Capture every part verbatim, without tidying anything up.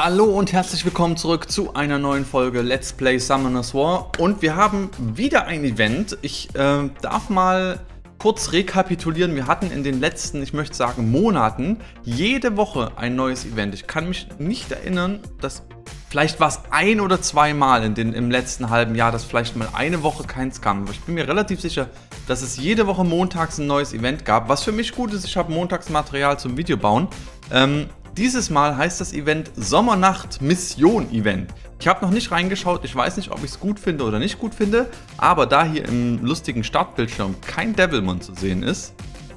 Hallo und herzlich willkommen zurück zu einer neuen Folge Let's Play Summoners War. Und wir haben wieder ein Event. Ich äh, darf mal kurz rekapitulieren. Wir hatten in den letzten, ich möchte sagen, Monaten jede Woche ein neues Event. Ich kann mich nicht erinnern, dass vielleicht war es ein oder zwei Mal in den, im letzten halben Jahr, dass vielleicht mal eine Woche keins kam. Aber ich bin mir relativ sicher, dass es jede Woche montags ein neues Event gab. Was für mich gut ist, ich habe montags Material zum Videobauen. Ähm, Dieses Mal heißt das Event Sommernacht Mission Event. Ich habe noch nicht reingeschaut, ich weiß nicht, ob ich es gut finde oder nicht gut finde, aber da hier im lustigen Startbildschirm kein Devilmon zu sehen ist,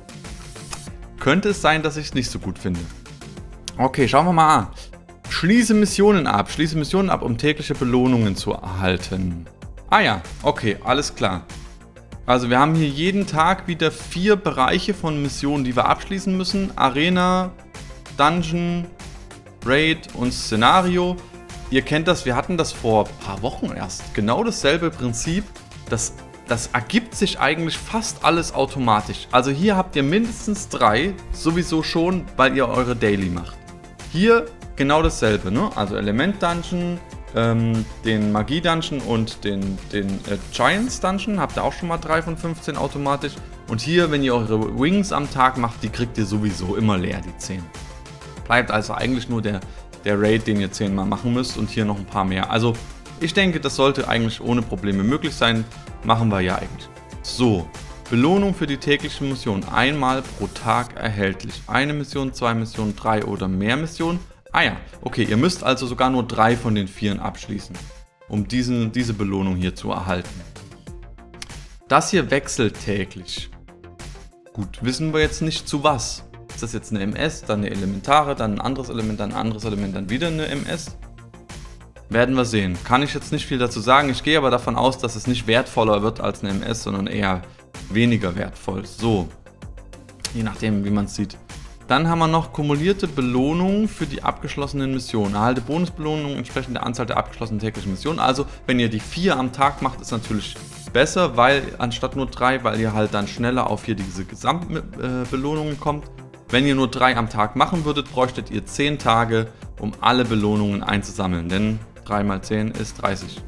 könnte es sein, dass ich es nicht so gut finde. Okay, schauen wir mal an. Schließe Missionen ab. Schließe Missionen ab, um tägliche Belohnungen zu erhalten. Ah ja, okay, alles klar. Also wir haben hier jeden Tag wieder vier Bereiche von Missionen, die wir abschließen müssen. Arena, Dungeon, Raid und Szenario. Ihr kennt das, wir hatten das vor ein paar Wochen erst. Genau dasselbe Prinzip. Das, das ergibt sich eigentlich fast alles automatisch. Also hier habt ihr mindestens drei, sowieso schon, weil ihr eure Daily macht. Hier genau dasselbe, ne? Also Element Dungeon, ähm, den Magie Dungeon und den, den äh, Giants Dungeon. Habt ihr auch schon mal drei von fünfzehn automatisch. Und hier, wenn ihr eure Wings am Tag macht, die kriegt ihr sowieso immer leer, die zehn. Bleibt also eigentlich nur der, der Raid, den ihr zehnmal machen müsst und hier noch ein paar mehr. Also ich denke, das sollte eigentlich ohne Probleme möglich sein. Machen wir ja eigentlich. So, Belohnung für die tägliche Mission. Einmal pro Tag erhältlich. Eine Mission, zwei Missionen, drei oder mehr Missionen. Ah ja, okay, ihr müsst also sogar nur drei von den vieren abschließen, um diesen, diese Belohnung hier zu erhalten. Das hier wechselt täglich. Gut, wissen wir jetzt nicht zu was. Ist das jetzt eine M S, dann eine Elementare, dann ein anderes Element, dann ein anderes Element, dann wieder eine M S? Werden wir sehen. Kann ich jetzt nicht viel dazu sagen. Ich gehe aber davon aus, dass es nicht wertvoller wird als eine M S, sondern eher weniger wertvoll. So, je nachdem, wie man es sieht. Dann haben wir noch kumulierte Belohnungen für die abgeschlossenen Missionen. Erhalte Bonusbelohnungen entsprechend der Anzahl der abgeschlossenen täglichen Missionen. Also, wenn ihr die vier am Tag macht, ist natürlich besser, weil anstatt nur drei, weil ihr halt dann schneller auf hier diese Gesamtbelohnungen kommt. Wenn ihr nur drei am Tag machen würdet, bräuchtet ihr zehn Tage, um alle Belohnungen einzusammeln. Denn drei mal zehn ist dreißig.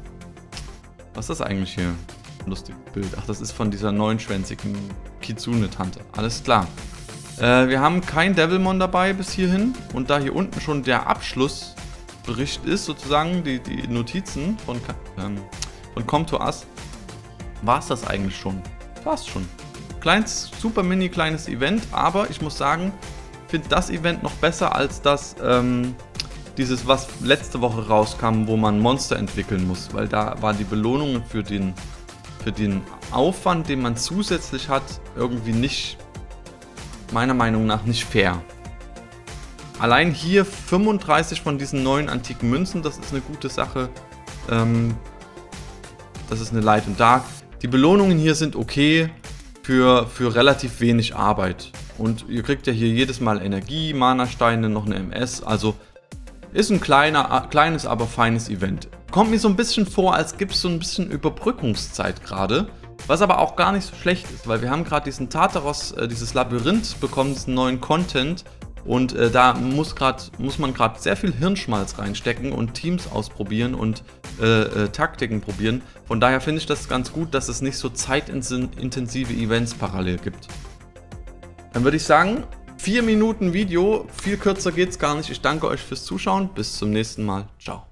Was ist das eigentlich hier? Lustiges Bild. Ach, das ist von dieser neunschwänzigen Kitsune-Tante. Alles klar. Äh, wir haben kein Devilmon dabei bis hierhin. Und da hier unten schon der Abschlussbericht ist, sozusagen die, die Notizen von, ähm, von Come to Us, war es das eigentlich schon. War es schon. Kleines, super mini kleines Event, aber ich muss sagen, ich finde das Event noch besser als das, ähm, dieses, was letzte Woche rauskam, wo man Monster entwickeln muss, weil da waren die Belohnungen für den, für den Aufwand, den man zusätzlich hat, irgendwie nicht, meiner Meinung nach, nicht fair. Allein hier fünfunddreißig von diesen neuen antiken Münzen, das ist eine gute Sache. Ähm, das ist eine Light und Dark. Die Belohnungen hier sind okay. Für, für relativ wenig Arbeit. Und ihr kriegt ja hier jedes Mal Energie, Mana-Steine, noch eine M S. Also ist ein kleiner, kleines, aber feines Event. Kommt mir so ein bisschen vor, als gibt es so ein bisschen Überbrückungszeit gerade. Was aber auch gar nicht so schlecht ist, weil wir haben gerade diesen Tartaros, äh, dieses Labyrinth bekommen, diesen neuen Content. Und äh, da muss, grad, muss man gerade sehr viel Hirnschmalz reinstecken und Teams ausprobieren und äh, äh, Taktiken probieren. Von daher finde ich das ganz gut, dass es nicht so zeitintensive Events parallel gibt. Dann würde ich sagen, vier Minuten Video, viel kürzer geht's gar nicht. Ich danke euch fürs Zuschauen, bis zum nächsten Mal. Ciao.